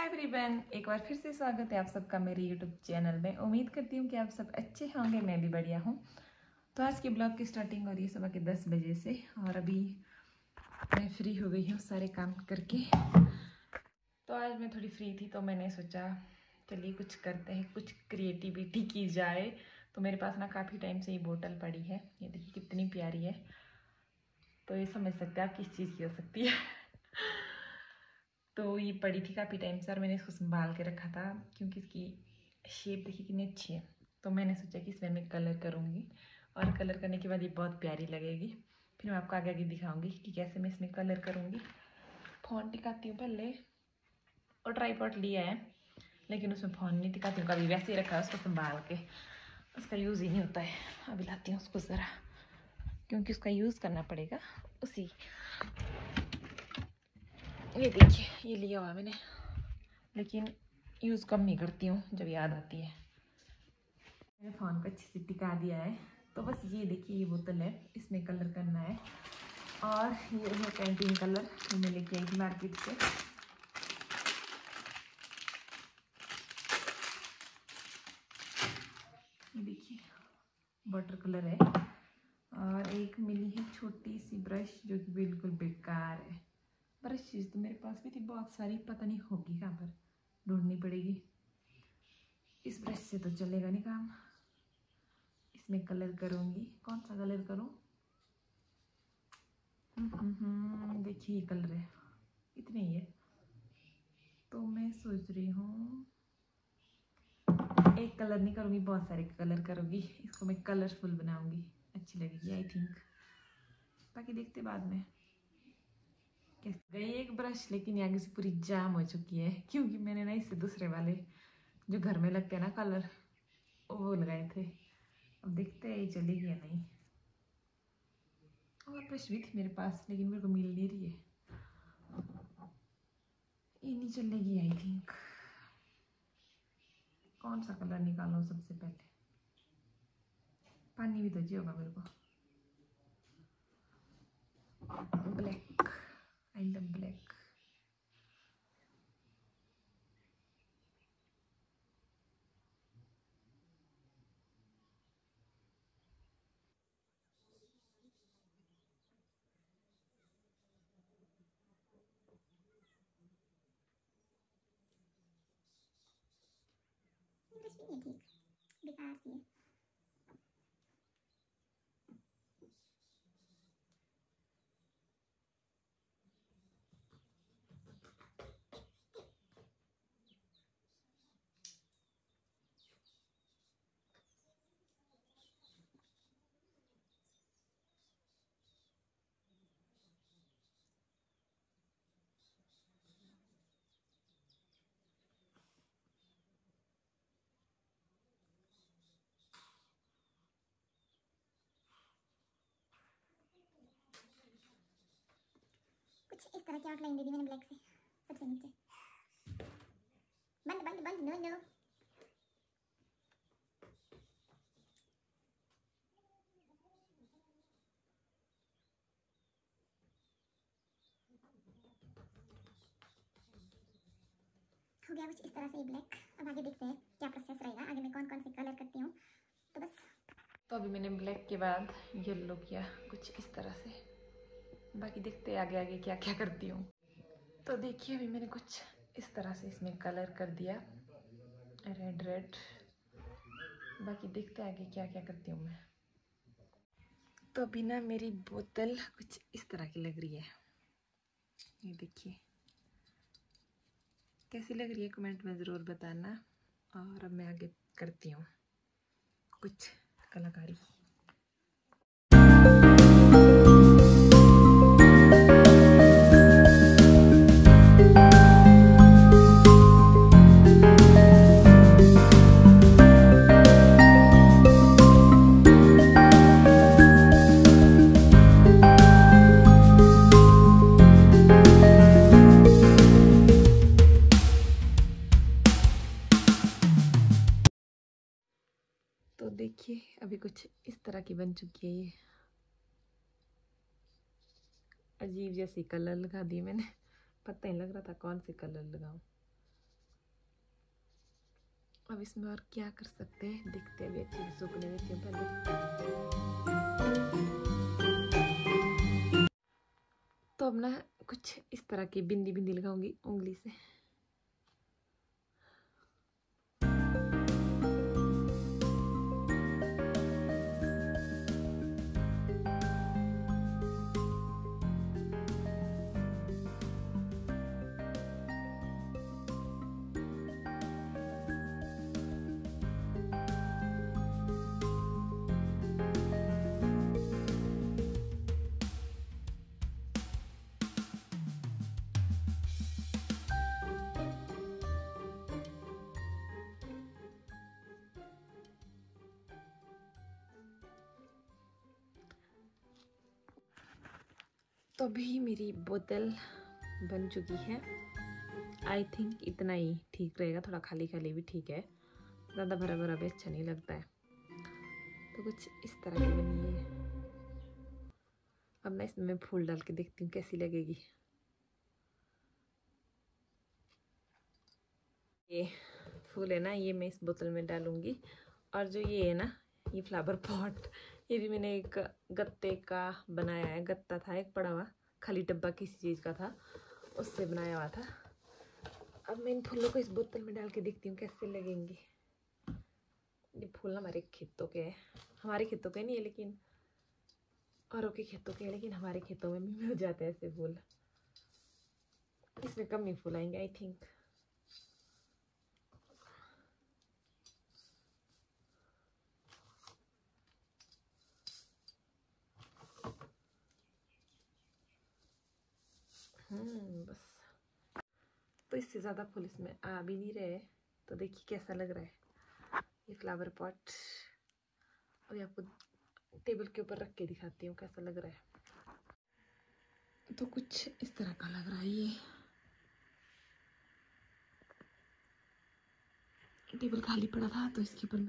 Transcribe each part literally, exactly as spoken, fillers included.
Everyone, एक बार फिर से स्वागत है आप सबका मेरे यूट्यूब चैनल में। उम्मीद करती हूँ कि आप सब अच्छे होंगे, मैं भी बढ़िया हूँ। तो आज के ब्लॉग की स्टार्टिंग हो रही है सुबह के दस बजे से और अभी मैं फ्री हो गई हूँ सारे काम करके। तो आज मैं थोड़ी फ्री थी तो मैंने सोचा चलिए कुछ करते हैं, कुछ क्रिएटिविटी की जाए। तो मेरे पास ना काफ़ी टाइम से ये बोतल पड़ी है, ये देखिए कितनी प्यारी है। तो ये समझ सकते हैं आप किस चीज़ की हो सकती है। तो ये पड़ी थी काफ़ी टाइम से और मैंने इसको संभाल के रखा था क्योंकि इसकी शेप देखिए कितनी अच्छी है। तो मैंने सोचा कि इसमें मैं कलर करूँगी और कलर करने के बाद ये बहुत प्यारी लगेगी। फिर मैं आपको आगे आगे दिखाऊंगी कि कैसे मैं इसमें कलर करूँगी। फ़ोन टिकाती हूँ पहले, और ट्राईपॉड लिया है लेकिन उसमें फ़ोन नहीं टिकाती हूँ, कभी वैसे ही रखा है उसको संभाल के, उसका यूज़ ही नहीं होता है। अभी लाती हूँ उसको ज़रा क्योंकि उसका यूज़ करना पड़ेगा उसी। ये देखिए ये लिया हुआ मैंने, लेकिन यूज़ कम नहीं करती हूँ जब याद आती है। मैंने फ़ोन को अच्छे से टिका दिया है। तो बस ये देखिए ये बोतल है, इसमें कलर करना है और ये है कैंटीन कलर, ये मैं लेके आई थी मार्केट से। ये देखिए वाटर कलर है और एक मिली है छोटी सी ब्रश जो कि बिल्कुल बेकार है। ब्रश चीज़ तो मेरे पास भी थी बहुत सारी, पता नहीं होगी कहाँ पर, ढूंढनी पड़ेगी। इस ब्रश से तो चलेगा नहीं काम। इसमें कलर करूँगी, कौन सा कलर करूँ? देखिए ये कलर है, इतने ही है। तो मैं सोच रही हूँ एक कलर नहीं करूँगी, बहुत सारे कलर करूँगी। इसको मैं कलरफुल बनाऊँगी, अच्छी लगेगी आई थिंक। बाकी देखते बाद में। कैसे गई एक ब्रश, लेकिन ये आगे से पूरी जाम हो चुकी है क्योंकि मैंने ना इससे दूसरे वाले जो घर में लगते हैं ना कलर, वो लगाए थे। अब देखते हैं ये चलेगी या नहीं। और ब्रश भी थी मेरे पास लेकिन मेरे को मिल नहीं रही है, ये नहीं चलेगी आई थिंक। कौन सा कलर निकालूं सबसे पहले? पानी भी तो चाहिए होगा मेरे को। Black, I love black. ठीक बेकार सी है। कुछ इस तरह की आउटलाइन दे दी मैंने ब्लैक से सबसे नीचे। बंद बंद बंद नो नो। हो गया कुछ इस तरह से ब्लैक। अब आगे देखते हैं क्या प्रोसेस रहेगा, आगे मैं कौन कौन से कलर करती हूँ। तो बस तो अभी मैंने ब्लैक के बाद येलो किया कुछ इस तरह से। बाकी देखते हैं आगे आगे क्या क्या करती हूँ। तो देखिए अभी मैंने कुछ इस तरह से इसमें कलर कर दिया, रेड रेड। बाकी देखते हैं आगे क्या क्या करती हूँ मैं। तो अभी ना मेरी बोतल कुछ इस तरह की लग रही है, ये देखिए कैसी लग रही है कमेंट में ज़रूर बताना। और अब मैं आगे करती हूँ कुछ कलाकारी। तो देखिए अभी कुछ इस तरह की बन चुकी है ये। अजीब जैसी कलर लगा दिए मैंने, पता नहीं लग रहा था कौन से कलर लगाऊं। अब इसमें और क्या कर सकते हैं, देखते हैं। अभी अच्छे से सूखने देती हूँ पहले। तो अब ना कुछ इस तरह की बिंदी बिंदी लगाऊंगी उंगली से। तो अभी मेरी बोतल बन चुकी है। आई थिंक इतना ही ठीक रहेगा, थोड़ा खाली खाली भी ठीक है, ज़्यादा भरा भरा भी अच्छा नहीं लगता है। तो कुछ इस तरह की बनी है। अब मैं इसमें फूल डाल के देखती हूँ कैसी लगेगी। ये फूल है ना, ये मैं इस बोतल में डालूंगी। और जो ये है ना, ये फ्लावर पॉट, ये भी मैंने एक गत्ते का बनाया है। गत्ता था एक पड़ा हुआ, खाली डब्बा किसी चीज़ का था, उससे बनाया हुआ था। अब मैं इन फूलों को इस बोतल में डाल के देखती हूँ कैसे लगेंगे। ये फूल हमारे खेतों के हैं, हमारे खेतों के नहीं है लेकिन औरों के खेतों के हैं, लेकिन हमारे खेतों में भी मिल जाते हैं ऐसे फूल। इसमें कम ही फूल आएंगे आई थिंक। हम्म बस। तो इससे ज़्यादा फूल इसमें आ भी नहीं रहे, तो देखिए कैसा लग रहा है ये फ्लावर पॉट। और आपको टेबल के ऊपर रख के दिखाती हूँ कैसा लग रहा है। तो कुछ इस तरह का लग रहा है ये। टेबल खाली पड़ा था तो इसके ऊपर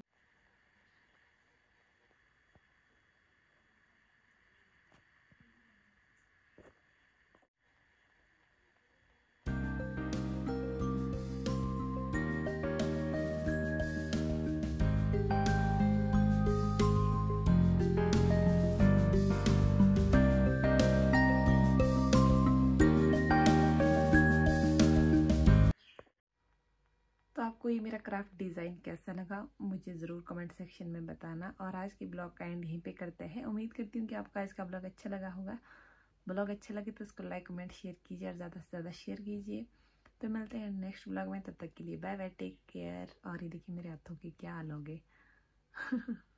तो आपको ये मेरा क्राफ्ट डिज़ाइन कैसा लगा मुझे ज़रूर कमेंट सेक्शन में बताना। और आज की ब्लॉग का एंड यहीं पे करते हैं। उम्मीद करती हूँ कि आपको आज का ब्लॉग अच्छा लगा होगा। ब्लॉग अच्छा लगे तो उसको लाइक कमेंट शेयर कीजिए और ज़्यादा से ज़्यादा शेयर कीजिए। तो मिलते हैं नेक्स्ट ब्लॉग में, तब तक के लिए बाय बाय, टेक केयर। और ये देखिए मेरे हाथों के क्या हाल हो गए।